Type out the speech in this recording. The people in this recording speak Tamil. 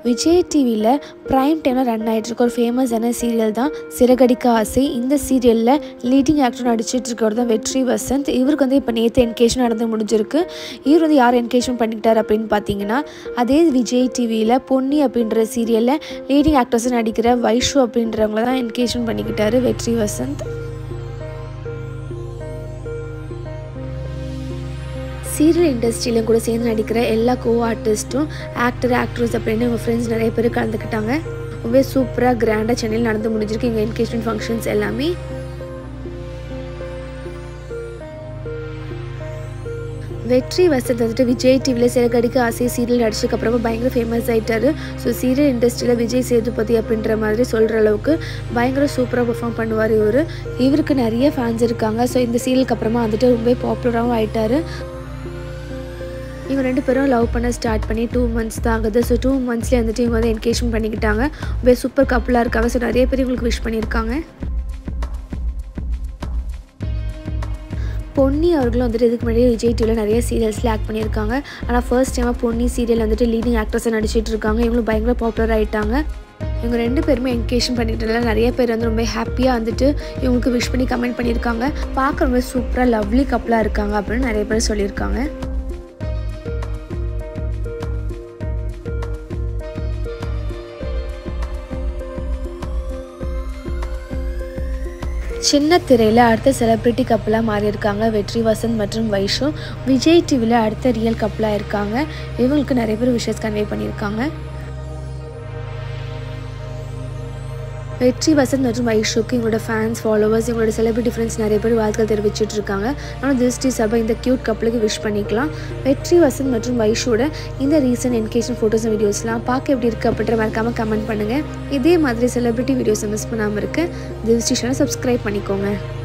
விஜய் டிவியில் ப்ரைம் டைமில் ரன் ஆகிட்டுருக்க ஒரு ஃபேமஸான சீரியல் தான் சிறகடிக்க ஆசை. இந்த சீரியலில் லீடிங் ஆக்டர் நடிச்சிட்ருக்கவர் தான் வெற்றி வசந்த். இவருக்கு வந்து இப்போ நேற்று என்கேஜ்மெண்ட் நடந்து முடிஞ்சிருக்கு. இவர் வந்து யார் என்கேஜ்மெண்ட் பண்ணிக்கிட்டார் அப்படின்னு பார்த்தீங்கன்னா, அதே விஜய் டிவியில் பொன்னி அப்படின்ற சீரியலில் லீடிங் ஆக்டர்ஸை நடிக்கிற வைஷு அப்படின்றவங்கள தான் என்கேஜ்மெண்ட் பண்ணிக்கிட்டாரு வெற்றி வசந்த். சீரியல் இண்டஸ்ட்ரியிலும் கூட சேர்ந்து நடிக்கிற எல்லா ஆர்டிஸ்ட்டும் ஆக்ட்ரஸ் அப்படின்னு இவங்க ஃப்ரெண்ட்ஸ் நிறைய பேர் கலந்துக்கிட்டாங்க. ரொம்பவே சூப்பராக கிராண்டாக சென்னையில் நடந்து முடிஞ்சிருக்கு எங்கள் என்கேஜ்மெண்ட் ஃபங்க்ஷன்ஸ் எல்லாமே. வெற்றி வசந்த் வந்துட்டு விஜய் டிவியில் சிறகடிக்க ஆசை சீரியல் நடிச்சதுக்கப்புறமா பயங்கர ஃபேமஸ் ஆகிட்டார். ஸோ சீரியல் இண்டஸ்ட்ரியில் விஜய் சேதுபதி அப்படின்ற மாதிரி சொல்கிற அளவுக்கு பயங்கர சூப்பராக பெர்ஃபார்ம் பண்ணுவார் இவருக்கு நிறைய ஃபேன்ஸ் இருக்காங்க. ஸோ இந்த சீரியலுக்கு அப்புறமா வந்துட்டு ரொம்ப பாப்புலராகவும் ஆகிட்டார். இவங்க 2 பேரும் லவ் பண்ண ஸ்டார்ட் பண்ணி 2 months தான் ஆகுது. ஸோ 2 monthsலேயே வந்துட்டு இவங்க வந்து என்கேஜ்மெண்ட் பண்ணிக்கிட்டாங்க. ரொம்ப சூப்பர் கப்புளாக இருக்காங்க. ஸோ நிறைய பேர் இவங்களுக்கு விஷ் பண்ணியிருக்காங்க. பொன்னி அவர்களும் வந்துட்டு இதுக்கு முன்னாடி விஜய் டிவியில் நிறைய சீரியல்ஸில் ஆக்ட் பண்ணியிருக்காங்க. ஆனால் ஃபர்ஸ்ட் டைமாக பொன்னி சீரியல் வந்துட்டு லீடிங் ஆக்ட்ரஸாக நடிச்சிட்டு இருக்காங்க. இவங்களும் பயங்கர பாப்புலர் ஆகிட்டாங்க. இவங்க 2 பேருமே என்கேஜ்மெண்ட் பண்ணிக்கிட்டதால நிறைய பேர் வந்து ரொம்ப ஹாப்பியாக வந்துட்டு இவங்களுக்கு விஷ் பண்ணி கமெண்ட் பண்ணியிருக்காங்க. பார்க்க ரொம்ப சூப்பராக லவ்லி கப்புளாக இருக்காங்க அப்படின்னு நிறைய பேர் சொல்லியிருக்காங்க. சின்ன திரையில் அடுத்த செலிப்ரிட்டி கப்பலாக மாறியிருக்காங்க வெற்றி வசந்த் மற்றும் வைஷு. விஜய் டிவியில் அடுத்த ரியல் கப்பலாக இருக்காங்க. இவங்களுக்கு நிறைய பேர் விஷஸ் கன்வே பண்ணியிருக்காங்க. வெற்றி வசந்த் மற்றும் வைஷுக்கு இவங்களோட ஃபேன்ஸ் ஃபாலோவர்ஸ் இவங்களோட செலிபிரிட்டி ஃப்ரெண்ட்ஸ் நிறைய பேர் வாழ்த்துக்கள் தெரிவிச்சிட்டு இருக்காங்க. ஆனால் திருஷ்டி சபை இந்த க்யூட் கப்பலுக்கு விஷ் பண்ணிக்கலாம். வெற்றி வசந்த் மற்றும் வைஷோட இந்த ரீசன்ட் என்கேஜ்மெண்ட் ஃபோட்டோஸ் அண்ட் வீடியோஸ்லாம் பார்க்க எப்படி இருக்குது அப்படின்ற மறக்காமல் கமெண்ட் பண்ணுங்கள். இதே மாதிரி செலிபிரிட்டி வீடியோஸை மிஸ் பண்ணாமல் இருக்க திருஷ்டி சேனலை சப்ஸ்கிரைப் பண்ணிக்கோங்க.